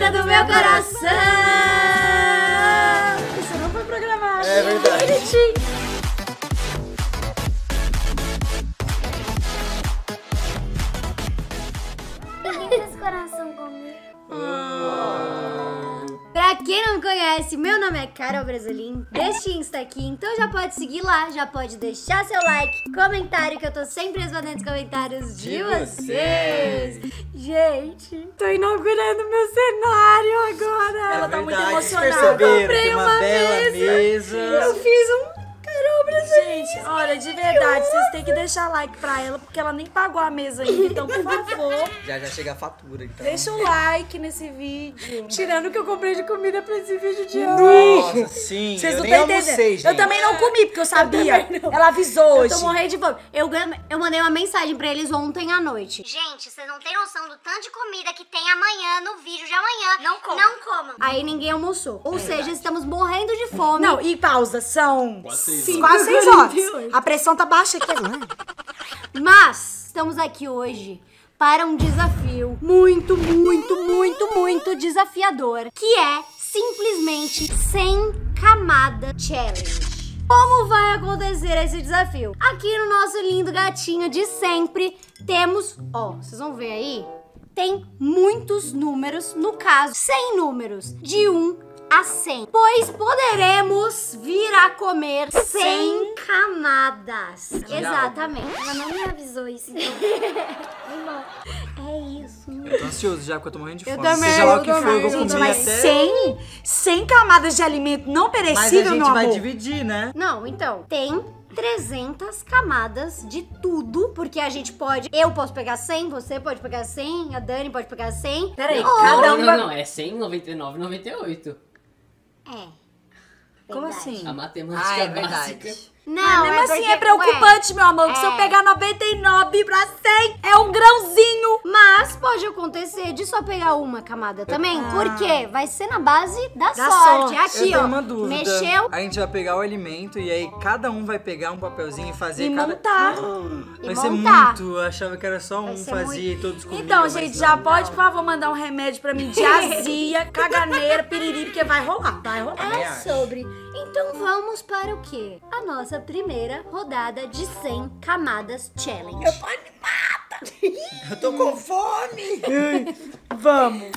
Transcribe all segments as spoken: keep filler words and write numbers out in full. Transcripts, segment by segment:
menina do meu coração. Isso não foi programado. É verdade. Ninguém fez coração comigo. Pra quem não me conhece, meu nome é Carol Brasolim, deste Insta aqui, então já pode seguir lá, já pode deixar seu like, comentário, que eu tô sempre respondendo os comentários de, De vocês. vocês. Gente, tô inaugurando meu cenário agora. É Ela tá muito verdade, emocionada. vocês perceberam? Comprei Tem uma, uma bela mesa. mesa. Eu fiz um Carol Brasolim. Gente, olha, de verdade, vocês têm que deixar like pra ela, porque ela nem pagou a mesa ainda. Então, por favor, Já já chega a fatura, então. deixa o like nesse vídeo. Tirando o que eu comprei de comida pra esse vídeo de Nossa, sim. Vocês eu não nem estão almocei, entendendo. gente. Eu também não comi, porque eu sabia. também não. Ela avisou Eu hoje. tô morrendo de fome. Eu, ganhei- eu mandei uma mensagem pra eles ontem à noite. Gente, vocês não têm noção do tanto de comida que tem amanhã no vídeo de amanhã. Não comam. Não comam. Aí ninguém almoçou. Ou seja, estamos morrendo de fome. Não, e pausa, são Cinco quase seis e quarenta e horas. oito. A pressão tá baixa aqui. Mas estamos aqui hoje para um desafio muito, muito, muito, muito desafiador, que é simplesmente cem camada challenge. Como vai acontecer esse desafio? Aqui no nosso lindo gatinho de sempre, temos, ó, vocês vão ver aí, tem muitos números, no caso, cem números, de um a cem. Pois poderemos vir a comer cem camadas. Exatamente. Ela não me avisou isso, então. É isso. Eu tô ansioso já, porque eu tô morrendo de Eu fome. também, Seja lá eu o que for, eu também. vou Gente, comer Mas até... cem, cem camadas de alimento não Mas a perecível, gente meu vai amor. dividir, né? Não, então, tem trezentas camadas de tudo, porque a gente pode, eu posso pegar cem, você pode pegar cem, a Dani pode pegar cem. Peraí, Ou- cada Não, um não, vai... não, é cem, noventa e nove, noventa e oito. É. Como Verdade. assim? A matemática Ah, é básica. verdade. Não, Mesmo é assim porque- é preocupante, meu amor, que se eu É. pegar noventa e nove pra cem, é um grãozinho. Mas pode acontecer de só pegar uma camada também, Ah. porque vai ser na base da, Da sorte. sorte. Aqui, Eu tenho ó. uma dúvida. Mexeu A gente vai pegar o alimento e aí cada um vai pegar um papelzinho e fazer E cada... montar. e Vai ser montar. muito. Eu achava que era só Vai um ser fazia e todos comiam. Então, mas gente, não. já pode, por favor, mandar um remédio pra mim de azia, caganeira, piriri, porque vai rolar, vai rolar. Também É acho. sobre. Então vamos para o quê? A nossa primeira rodada de cem camadas challenge. Eu tô animada. Eu tô com fome. Vamos.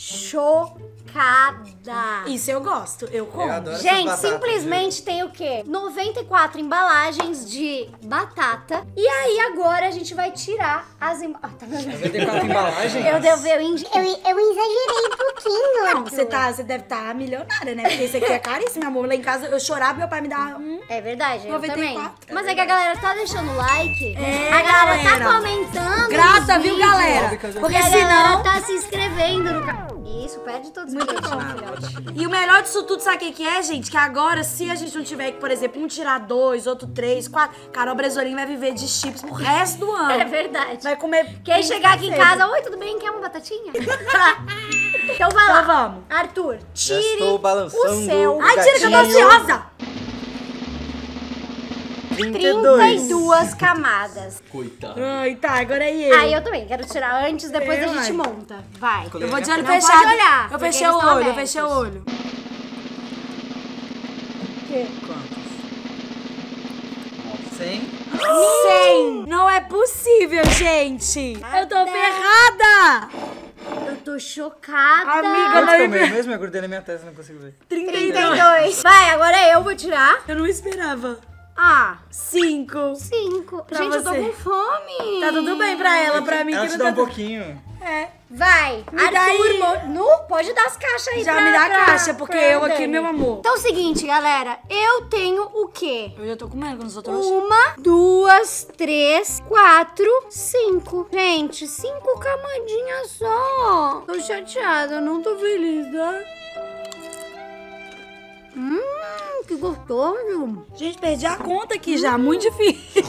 Chocada. Isso eu gosto, eu como. Eu adoro essas Gente, batatas, simplesmente tem o quê? noventa e quatro embalagens de batata. E aí agora a gente vai tirar as embalagens. Ah, tá vendo? Vai ter quatro embalagens? Eu devo eu, indi- Eu, eu exagerei um pouquinho. Não, você, tá, você deve estar milionária, né? Porque esse aqui é caríssimo, meu amor. Lá em casa eu chorava e meu pai me dava um. É verdade, eu noventa e também. quatro. Mas é que a galera tá deixando like. É, a galera, galera. tá comentando. Grata, nos viu, vídeos. galera? Porque Porque E a galera senão. tá se inscrevendo no canal. Isso, perde todos os Muito bilhetes, bom. filhote. E o melhor disso tudo, sabe o que que é, gente? Que agora, se a gente não tiver, por exemplo, um tirar dois, outro três, quatro, Carol Bresolim vai viver de chips pro resto do ano. É verdade. Vai comer. Quem chegar aqui em casa, oi, tudo bem? Quer uma batatinha? Então vai lá. Então vamos. Arthur, Já tire estou balançando o seu. Ai, tira que eu tô gatinho. ansiosa! trinta e trinta e dois. duas camadas. Coitado. Ai, tá, agora é eu. Aí eu também quero tirar antes, depois Eu, a gente ai. monta. Vai. Eu Eu vou de olho Não fechado. pode olhar, Eu porque fechei eles o estão olho, eu abertos. fechei o olho. Quantos? cem? cem! Não é possível, gente! Eu tô ferrada! Eu tô chocada. Amiga, Quantos não- que é o meu mesmo? Eu grudei na minha testa, não consigo ver. trinta e trinta e dois. dois. Vai, agora eu vou tirar. Eu não esperava. Ah, cinco. cinco. Pra Gente, eu tô você. com fome. Tá tudo bem pra ela, pra mim Ela que te não dá tá um pouquinho. É. Vai, Me dá Arthur, aí. mo- nu, pode dar as caixas aí Já pra- me dá a pra- caixa, porque pra eu aqui, Dani. meu amor. Então é o seguinte, galera, eu tenho o quê? Eu já tô comendo, que eu não sou trouxa. Uma, duas, três, quatro, cinco. Gente, cinco camadinhas só. Tô chateada, não tô feliz, tá? Hum, que gostoso. Gente, perdi a conta aqui já, muito difícil.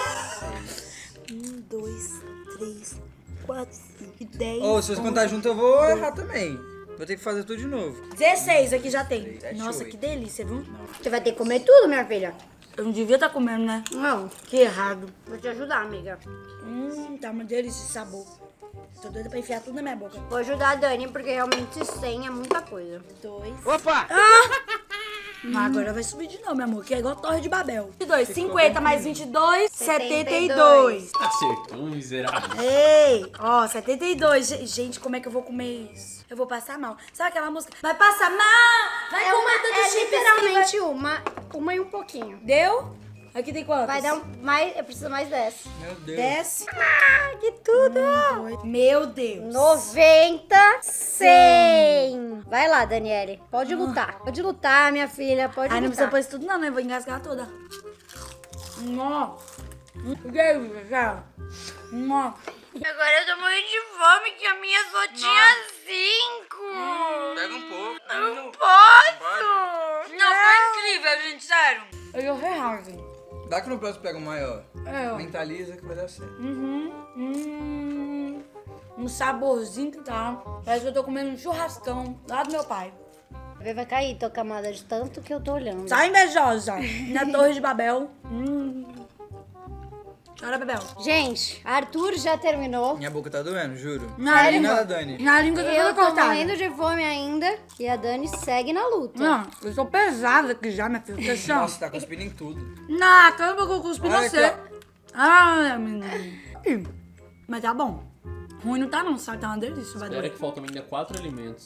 um, dois, três, quatro, cinco, dez. Ou se você contar junto, eu vou errar também. Vou ter que fazer tudo de novo. dezesseis aqui já tem. dezessete, Nossa, oito. que delícia, viu? Você vai ter que comer tudo, minha filha. Eu não devia estar comendo, né? Não, Que errado. vou te ajudar, amiga. Hum, tá uma delícia esse sabor. Tô doida pra enfiar tudo na minha boca. Vou ajudar a Dani, porque realmente cem é muita coisa. Dois. Opa! Mas agora vai subir de novo, meu amor, que é igual Torre de Babel. vinte e dois, cinquenta mais vinte e dois, setenta e dois. Acertou, miserável. Ei, ó, setenta e dois. Ge- Gente, como é que eu vou comer isso? Eu vou passar mal. Sabe aquela música? Vai passar mal! Vai É, uma, comer tudo é chip literalmente uma, uma e um pouquinho. Deu? Aqui tem quantos? Vai dar um, mais, eu preciso mais dez. Meu Deus. Desce. Ah, que tudo! Meu Deus. noventa, cem. Vai lá, Daniele. Pode lutar. Pode lutar, minha filha. Pode Ai, não precisa lutar. pôr isso tudo não, né? Eu vou engasgar toda. Nó. Que cara? Nó. Agora eu tô morrendo de fome, que a minha só tinha cinco. Pega um pouco. Não posso. Não, foi incrível, gente, sério. Eu tô ferrado. Dá que no próximo pega o maior. É, ó. Mentaliza que vai dar certo. Uhum. Hum, um saborzinho que tá. Parece que eu tô comendo um churrascão lá do meu pai. Vai cair tua camada de tanto que eu tô olhando. Sai invejosa. Na Torre de Babel. Hum. Chora, Babel. Gente, Arthur já terminou. Minha boca tá doendo, juro. Na Sério? língua. Nada, Dani. Na língua tá Eu toda tô cortada. morrendo de fome ainda. E a Dani segue na luta. Não, eu tô pesada aqui já, minha filha. Você chama. Nossa, tá cuspindo em tudo. Não, calma que eu cuspi Olha você. aqui, Ah, menina. Ih, Mas tá bom. Ruim não tá não, sabe? Tá uma delícia. Vai Espera doer. que faltam ainda quatro alimentos.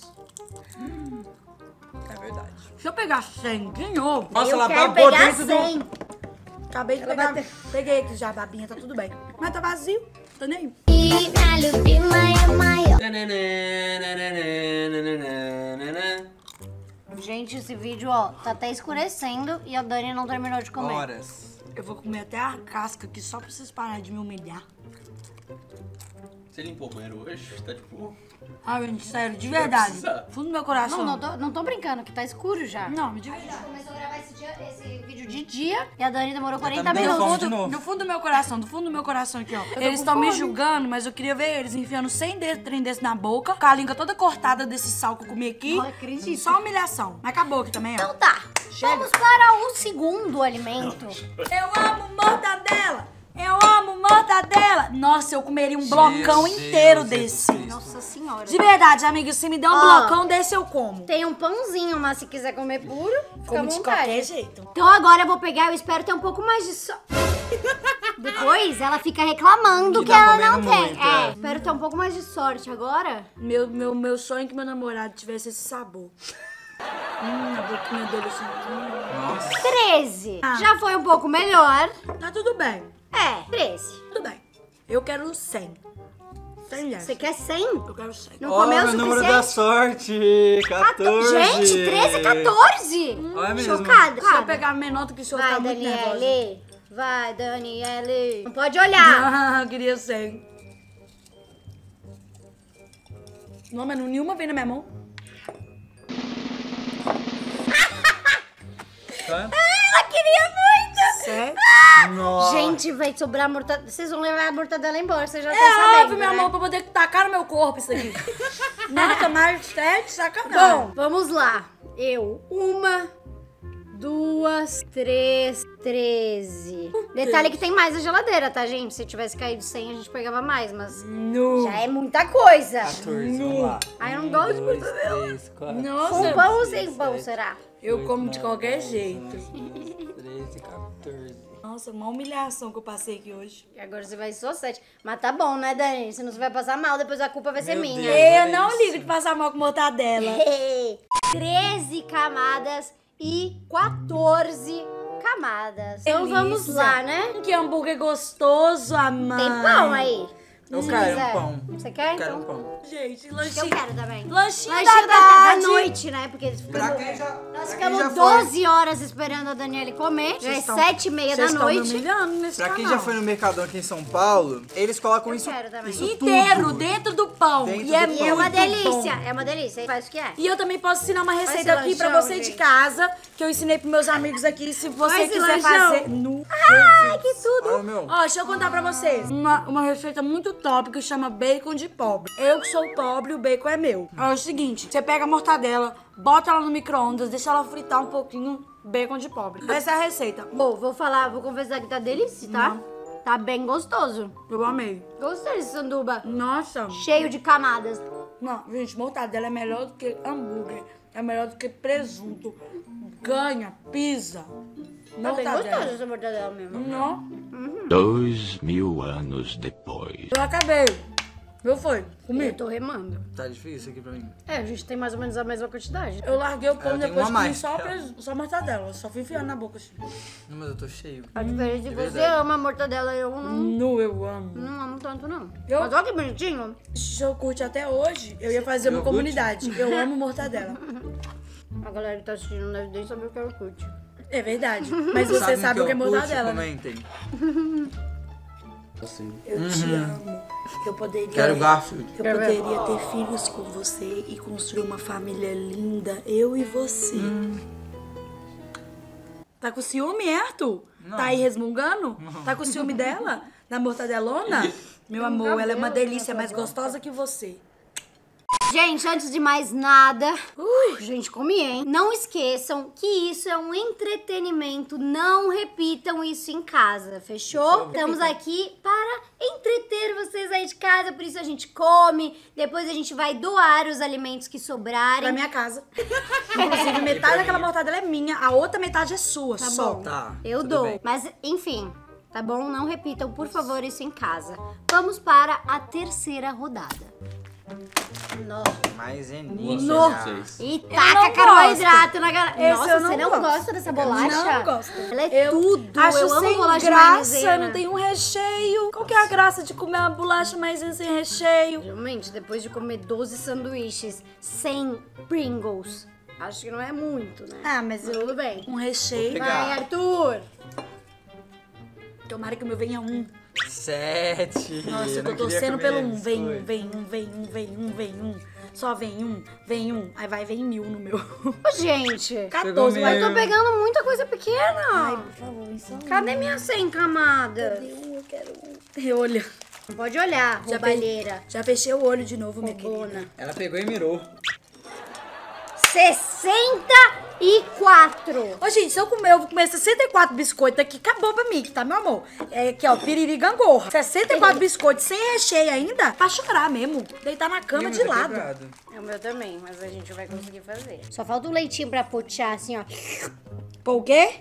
É verdade. Deixa eu pegar cem de novo. Nossa, eu ela quero babou pegar dentro do... cem. Acabei de pegar. Peguei aqui já a babinha, tá tudo bem. Mas tá vazio, tô nem aí. Gente, esse vídeo, ó, tá até escurecendo e a Dani não terminou de comer. Horas. Eu vou comer até a casca aqui só pra vocês pararem de me humilhar. Você limpou o banheiro hoje? Tá tipo... Ai, gente, sério, de verdade. precisar. Fundo do meu coração. Não, não tô, não tô brincando, que tá escuro já. Não, de verdade. Começou a gravar esse, dia- esse vídeo de dia e a Dani demorou tá quarenta me dando minutos. fome de novo. Do fundo do meu coração, do fundo do meu coração aqui, ó. tô Eles com estão me fome. julgando, mas eu queria ver eles enfiando cem de, trem desse na boca, com a língua toda cortada desse sal que eu comi aqui. Não acredito. Só humilhação. Mas acabou aqui também, ó. Então tá, vamos para o segundo alimento. Eu amo mortadela! Eu amo mortadela! Nossa, eu comeria um blocão Jesus, inteiro Jesus desse. Cristo. Nossa senhora. De verdade, amiga, se me der um Ó. blocão desse, eu como. Tem um pãozinho, mas se quiser comer puro, fica à Como de vontade. qualquer jeito. Então agora eu vou pegar, eu espero ter um pouco mais de sorte. Depois ela fica reclamando Que que, tá ela não comendo tem. muito, é, é. espero ter um pouco mais de sorte agora. Meu, meu, meu sonho é que meu namorado tivesse esse sabor. Hum, a boquinha dele assim. hum. Nossa. treze. Ah. Já foi um pouco melhor. Tá tudo bem. É, treze. Tudo bem. Eu quero cem. cem reais. Você quer cem? Eu quero cem. Não Ó, comeu o meu número da suficiente? sorte. quatorze. Gente, treze, quatorze. Olha mesmo. Chocada. Se eu pegar menor do que o senhor, Vai, tá muito nervosa. Daniele. Vai, Daniele. Não pode olhar. Ah, eu queria cem. Não, mas nenhuma vem na minha mão. Tá? Ela queria muito. Sério? Nossa. Gente, vai sobrar mortadela. Vocês vão levar a mortadela embora, vocês já É estão sabendo, óbvio, meu né? amor, pra poder tacar no meu corpo isso aqui. Nada mais sete, sacanagem. Bom, vamos lá. Eu, uma, duas, três, treze. Detalhe que tem mais na geladeira, tá, gente? Se tivesse caído cem, a gente pegava mais, mas No. já é muita coisa. quatorze, vamos lá. Ai, eu não gosto de Um, dois, mortadela. três, quatro, Nossa. Com pão ou sem pão, será? Eu como de qualquer jeito. treze, quatorze. Nossa, uma humilhação que eu passei aqui hoje. E agora você vai só sete. Mas tá bom, né, Dani? Senão você vai passar mal, depois a culpa vai ser Meu minha. Deus. Eu olha não isso. ligo de passar mal com mortadela. treze camadas e quatorze camadas. Então Delícia. vamos lá, né? Que hambúrguer gostoso, amor. Tem pão aí? Eu Se quero quiser. um pão. Você quer? Eu quero Então. um pão. Gente, Eu lanchinho. quero também. Lanchinho Lanchinho da da, da tarde. noite, né? Porque eles Pra ficam... quem já, Nós pra quem ficamos já foi, doze horas esperando a Daniele comer. Já é Vocês estão- sete e meia da vocês estão me noite. humilhando nesse pra quem canal. já foi no Mercadão aqui em São Paulo, eles colocam Eu isso, quero também. isso Inteiro, tudo. dentro do pão. Dentro e é, do E pão. é uma muito delícia. bom. É uma delícia. Faz o que é. E eu também posso ensinar uma receita esse aqui pra lanchão, você de gente. casa, que eu ensinei pros meus amigos aqui, se você Faz esse quiser lanchão. fazer. No Ai, que tudo. Olha o meu. Ó, deixa eu contar pra vocês. Uma, uma receita muito top que chama bacon de pobre. Eu que sou pobre, o bacon é meu. É o seguinte, você pega a mortadela, bota ela no micro-ondas, deixa ela fritar um pouquinho, bacon de pobre. Essa é a receita. Bom, vou falar, vou confessar que tá delícia, tá? Tá bem gostoso. Eu amei. Gostei desse sanduba. Nossa. Cheio de camadas. Não, gente, mortadela é melhor do que hambúrguer. É melhor do que presunto. Ganha, pizza. Tá bem gostoso Mortadela. essa mortadela mesmo. Não, Dois mil anos depois. eu acabei. Eu fui, comi. Eu tô remando. Tá difícil aqui pra mim. É, a gente tem mais ou menos a mesma quantidade. Eu larguei o pão Eu tenho depois uma comi mais. só, pres- só mortadela. Só fui enfiando na boca assim. Não, mas eu tô cheio. A diferença é que você verdade. ama a mortadela, eu não, Nu, eu amo. não amo tanto, não. Eu- Mas olha que bonitinho. Se eu curte até hoje, eu ia fazer uma Iogurte? comunidade. Eu amo mortadela. A galera que tá assistindo não deve nem saber o que é o Orkut. É verdade. Mas você Sabem sabe o que é eu curto? mortadela, né? Comentem. Assim. Eu te amo. Eu poderia... Quero Garfield. Eu poderia ter filhos com você e construir uma família linda, eu e você. Tá com ciúme, é, Arthur? Tá aí resmungando? Tá com ciúme dela? Da mortadelona? Meu amor, ela é uma delícia, mais gostosa que você. Gente, antes de mais nada, ui, gente, comi, hein? Não esqueçam que isso é um entretenimento, não repitam isso em casa, fechou? Estamos aqui para entreter vocês aí de casa, por isso a gente come, depois a gente vai doar os alimentos que sobrarem. Pra minha casa. Inclusive, metade daquela mortadela é minha, a outra metade é sua, Tá só. bom, Tá, eu tudo dou. bem. Mas, enfim, tá bom? Não repitam, por favor, isso em casa. Vamos para a terceira rodada. Nossa. Mais Boa enigma. sorte pra vocês. E não taca carboidrato gosto. na galera. Esse Nossa, eu não você não gosto. gosta dessa bolacha? Não gosto. Ela é Eu tudo. Acho eu amo sem bolacha graça, maisena. não tem um recheio. Qual que é a graça de comer uma bolacha maisena sem recheio? Realmente, depois de comer doze sanduíches sem Pringles, acho que não é muito, né? Ah, mas eu... Tudo bem. Um recheio. Vai, Arthur. Tomara que o meu venha um. Sete. Nossa, eu tô não queria torcendo comer pelo um. biscoito. Vem um, vem um, vem um, vem um, vem um. Só vem um, vem um. Aí vai, vem mil no meu. Ô, gente, quatorze, Pegou vai. eu tô pegando muita coisa pequena. Ai, por favor, isso Cadê minha sem camada? um, eu quero um. Olha, Pode olhar, já, roubalheira. fe... já fechei o olho de novo, minha querida. Roubona. Ela pegou e mirou. sessenta e quatro. Ô, gente, se eu comer, eu vou comer sessenta e quatro biscoitos aqui, acabou pra mim, tá, meu amor? É aqui, ó, piriri gangorra. sessenta e quatro biscoitos sem recheio ainda, pra chorar mesmo. Deitar na cama Ih, de mas tá lado. quebrado. É o meu também, mas a gente vai conseguir fazer. Só falta o leitinho pra potear, assim, ó. Pô, o quê?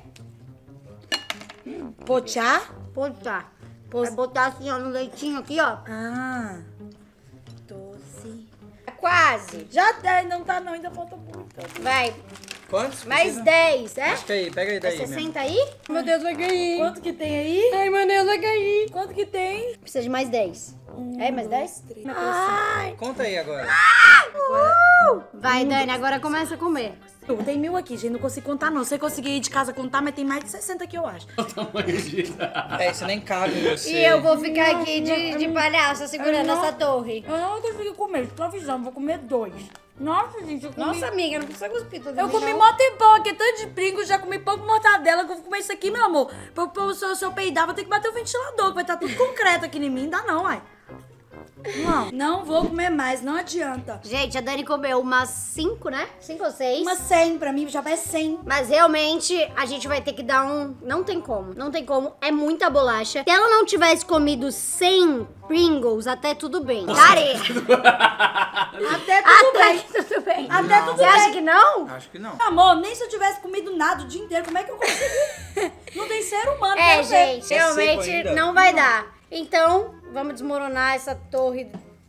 Pochá? Potear. Vai botar assim, ó, no leitinho aqui, ó. Ah. Doce. É quase. Já dez, não tá não, ainda falta muito. Vai, Quantos? mais precisa? dez, é? Acho que aí, pega aí É daí mesmo. sessenta aí? Meu Deus, vai cair. Quanto que tem aí? Ai, meu Deus, vai cair. Quanto que tem? Precisa de mais dez. É, mais dez? Ai. Conta aí agora. Vai, Dani, agora começa a comer. Tem mil aqui, gente, não consigo contar não. Você conseguir ir de casa contar, mas tem mais de sessenta aqui, eu acho. O tamanho de... É, isso nem cabe em você. E eu vou ficar aqui de, de palhaça segurando não. essa torre. Eu não consigo comer, tô avisando, vou comer dois. Nossa, gente, eu comi... Nossa, amiga, não precisa cuspir tudo Eu isso, comi não. mó tempão aqui, tanto de Pringles, já comi pouco mortadela, que eu vou comer isso aqui, meu amor. Pra, pra, se, eu, se eu peidar, vou ter que bater o ventilador, que vai estar tudo concreto aqui em mim. Não dá não, ai. Não, não vou comer mais, não adianta. Gente, a Dani comeu umas cinco, né? Cinco ou seis. Uma cem, pra mim já vai cem. Mas realmente a gente vai ter que dar um... Não tem como, não tem como. É muita bolacha. Se ela não tivesse comido cem Pringles, até tudo bem. Daria. Até tudo Até bem. que tudo bem. Até tudo Você bem. acha que não? Acho que não. Amor, nem se eu tivesse comido nada o dia inteiro, como é que eu consegui? Não tem ser humano. É, quero ver. gente, seco realmente ainda? não vai dar. Então, vamos desmoronar essa torre.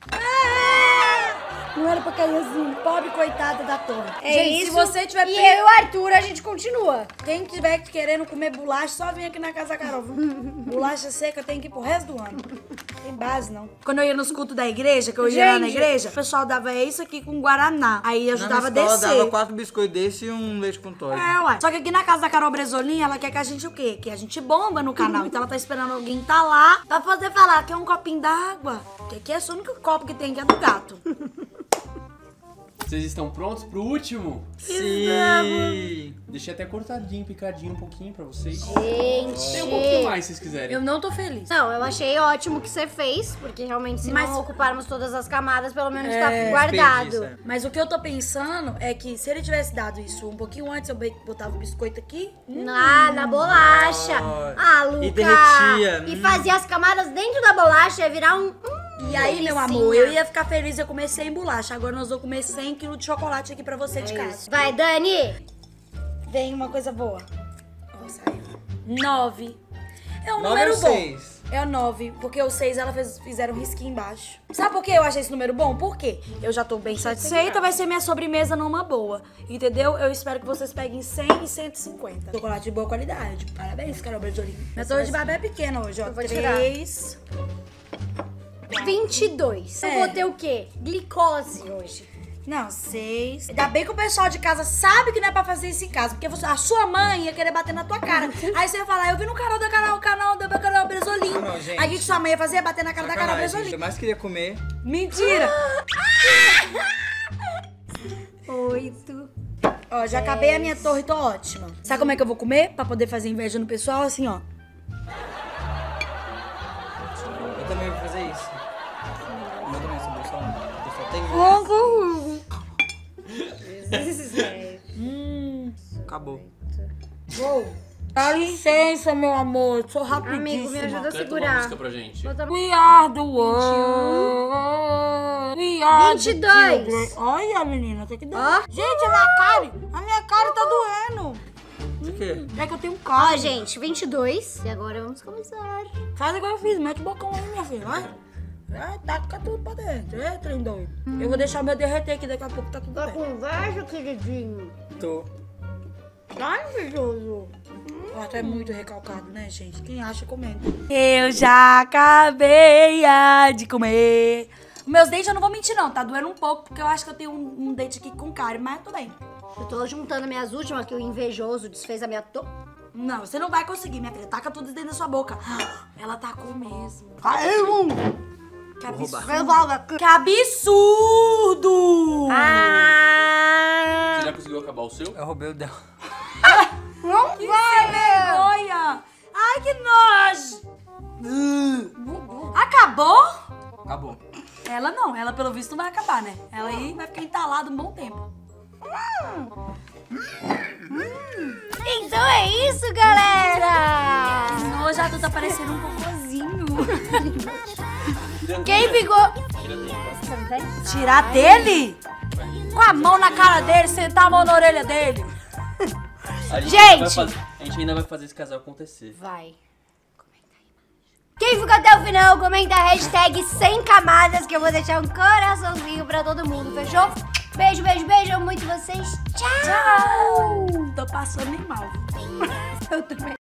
Não era pra cair assim, pobre coitada da torre. É gente, isso. se você tiver... E pe- eu e o Arthur, a gente continua. Quem tiver querendo comer bolacha, só vem aqui na casa da Carol. viu? Bolacha seca tem que ir pro resto do ano. Tem base, não. Quando eu ia nos cultos da igreja, que eu ia lá na Gente. igreja, o pessoal dava isso aqui com Guaraná. Aí ajudava a Na escola descer. dava quatro biscoitos desse e um leite com Toddy. É, ué. Só que aqui na casa da Carol Bresolim, ela quer que a gente o quê? Que a gente bomba no canal. Então ela tá esperando alguém tá lá pra poder falar que é um copinho d'água. Que aqui é só o único copo que tem, que é do gato. Vocês estão prontos pro último? Sim! Deixei até cortadinho, picadinho um pouquinho pra vocês. Gente. Tem um pouquinho mais, se vocês quiserem. Eu não tô feliz. Não, eu achei ótimo que você fez, porque realmente se Mas- não ocuparmos todas as camadas, pelo menos É, tá guardado. desperdiça. Mas o que eu tô pensando é que se ele tivesse dado isso um pouquinho antes, eu botava o biscoito aqui. Na, na bolacha. Nossa. Ah, Luca. E derretia. E Hum. fazia as camadas dentro da bolacha, ia virar um... hum, E aí, meu delicinha. amor, eu ia ficar feliz, eu comer sem bolacha. Agora nós vamos comer cem quilos de chocolate aqui pra você de É casa. isso. Vai, Dani. Vem uma coisa boa. Ó, saiu. Nove. É um Nove número ou bom. seis? É o nove, porque o seis ela fez, fizeram um risquinho embaixo. Sabe por que eu achei esse número bom? Por quê? Eu já tô bem satisfeita, vai ser minha sobremesa numa boa. Entendeu? Eu espero que vocês peguem cem e cento e cinquenta. Chocolate de boa qualidade. Parabéns, Carol Bertolini. Minha torre de babé é pequena hoje, ó. Eu vou tirar. Três. vinte e dois. Eu É. vou ter o quê? Glicose hoje. Não, seis. Ainda bem que o pessoal de casa sabe que não é pra fazer isso em casa. Porque você- a sua mãe ia querer bater na tua cara. Aí você ia falar, eu vi no canal da canal, canal da canal Bresolim. Ah, não, gente. Aí o que sua mãe ia fazer? Ia bater na cara da canal Sacanagem, gente. Bresolim. Eu mais queria comer. Mentira! Oito. Ó, já acabei a minha torre, tô ótima. Sabe como é que eu vou comer? Pra poder fazer inveja no pessoal? Assim, ó. Eu também vou fazer isso. Eu também sou só um. Eu só tenho um. Acabou. Dá licença, meu amor. Sou rapidíssima. Amigo, me ajuda a Canta uma segurar. música pra gente. Bota- We are the world. We are vinte e the dois. children. Olha, menina, tem que dar. Ó. Gente, a minha cara, a minha cara tá doendo. O quê? É que eu tenho um Ó, cara. gente, vinte e dois. E agora vamos começar. Faz igual eu fiz, mete o bocão aí, minha filha, vai. Vai, taca tudo pra dentro. É, trem doido. Eu vou deixar o meu derreter aqui, daqui a pouco tá tudo bem. Conversa, queridinho. Tô. Tá invejoso. Ó, tu é muito recalcado, né, gente? Quem acha, comenta. Eu já acabei ah, de comer. Meus dentes eu não vou mentir, não. Tá doendo um pouco, porque eu acho que eu tenho um, um dente aqui com cárie, mas tudo bem. Eu tô juntando minhas últimas, que o invejoso desfez a minha to... Não, você não vai conseguir, minha filha. Taca tudo dentro da sua boca. Ela tacou mesmo. Que absurdo. Que absurdo! Ah! Você já conseguiu acabar o seu? Eu roubei o dela. Não Que vergonha! Ai, que nojo! Acabou? Acabou. Ela não, ela pelo visto não vai acabar, né? Ela aí vai ficar entalada um bom tempo. Então é isso, galera! Que nojo, já tu tá parecendo um cocôzinho. Quem ficou... Tirar dele? Com a mão na cara dele, sentar a mão na orelha dele. A gente, Gente! ainda vai fazer, a gente ainda vai fazer esse casal acontecer. Vai. Quem ficou até o final, comenta a hashtag sem camadas, que eu vou deixar um coraçãozinho pra todo mundo, fechou? Beijo, beijo, beijo, amo muito vocês. Tchau! Tchau! Tô passando nem mal. Eu também.